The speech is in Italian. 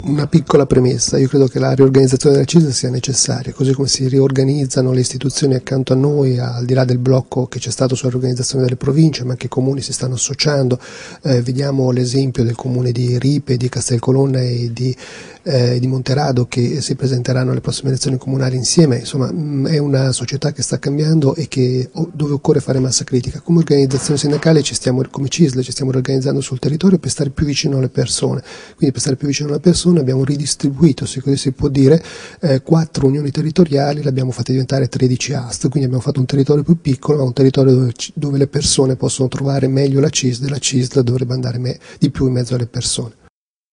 una piccola premessa: io credo che la riorganizzazione della CISL sia necessaria, così come si riorganizzano le istituzioni accanto a noi, al di là del blocco che c'è stato sulla riorganizzazione delle province, ma anche i comuni si stanno associando. Vediamo l'esempio del comune di Ripe, di Castelcolonna e di Monterado, che si presenteranno alle prossime elezioni comunali insieme. Insomma, è una società che sta cambiando e dove occorre fare massa critica. Come organizzazione sindacale come CISL ci stiamo organizzando sul territorio per stare più vicino alle persone. Quindi per stare più vicino alle persone abbiamo ridistribuito, se così si può dire, 4 unioni territoriali, le abbiamo fatte diventare 13 AST, quindi abbiamo fatto un territorio più piccolo, ma un territorio dove le persone possono trovare meglio la CISL, e la CISL dovrebbe andare di più in mezzo alle persone.